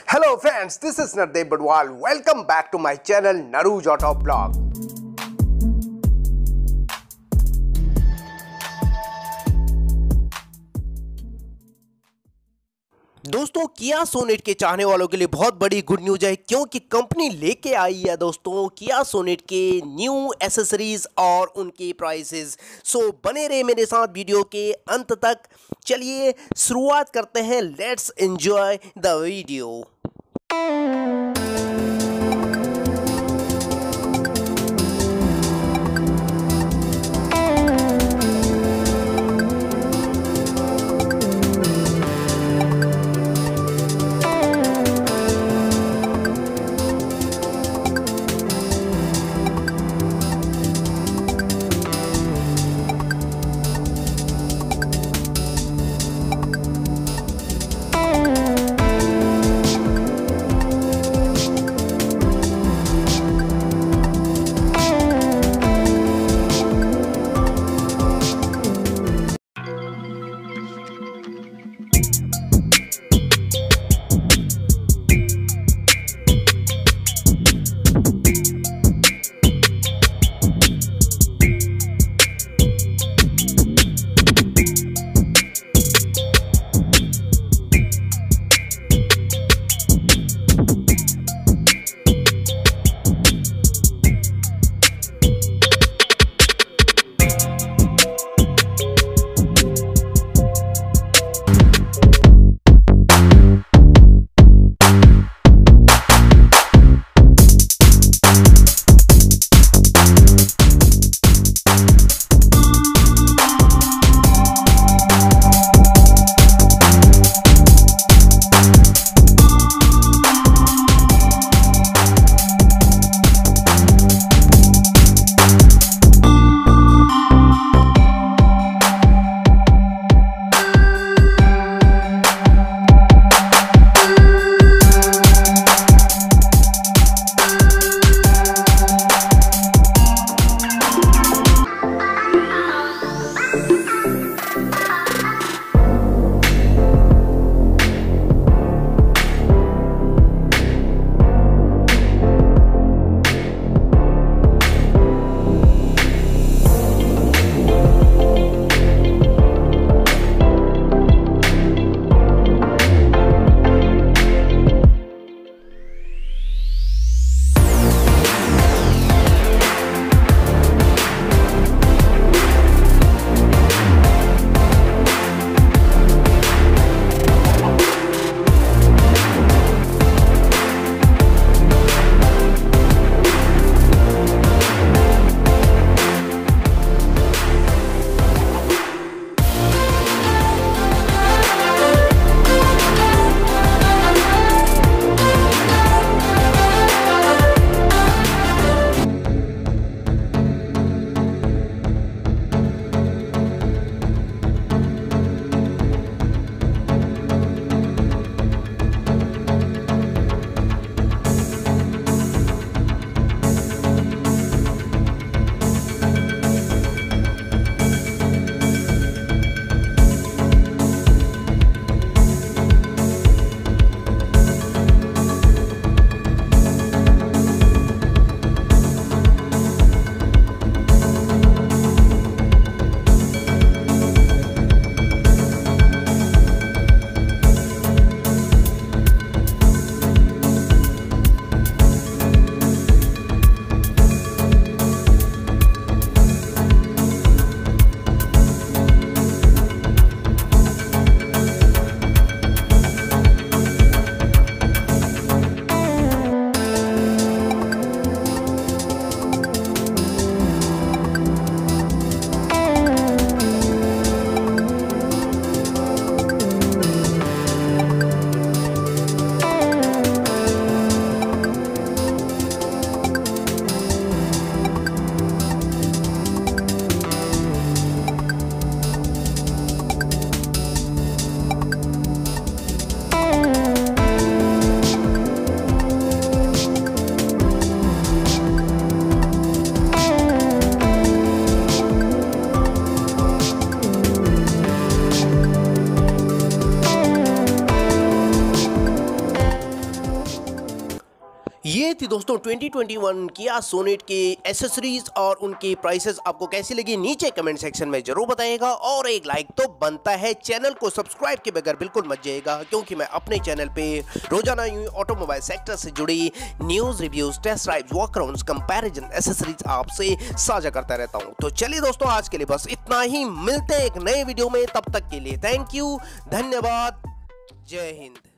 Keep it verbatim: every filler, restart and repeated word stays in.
Hello friends, this is Nardev Badwal. Welcome back to my channel Naruj Auto Blog. दोस्तों किया Sonet के चाहने वालों के लिए बहुत बड़ी गुड न्यूज है, क्योंकि कंपनी लेके आई है दोस्तों किया सोनेट के न्यू एसेसरीज और उनके प्राइसेस। सो बने रहे मेरे साथ वीडियो के अंत तक। चलिए शुरुआत करते हैं, लेट्स एंजॉय द वीडियो। थी दोस्तों twenty twenty one Kia Sonet के एसेसरीज और उनके प्राइसेस आपको कैसी लगी नीचे कमेंट सेक्शन में जरूर बताइएगा और एक लाइक तो बनता है। चैनल को सब्सक्राइब के बगैर बिल्कुल मत जाइएगा क्योंकि मैं अपने चैनल पे रोजाना यूं ऑटोमोबाइल सेक्टर से जुड़ी news, reviews, test drives, walkarounds, comparison, accessories आपसे साझा करता रहता हूं। तो चलिए दोस्तों आज के लिए बस इतना ही, मिलते हैं एक नए वीडियो में, तब तक के लिए थैंक यू, धन्यवाद, जय हिंद।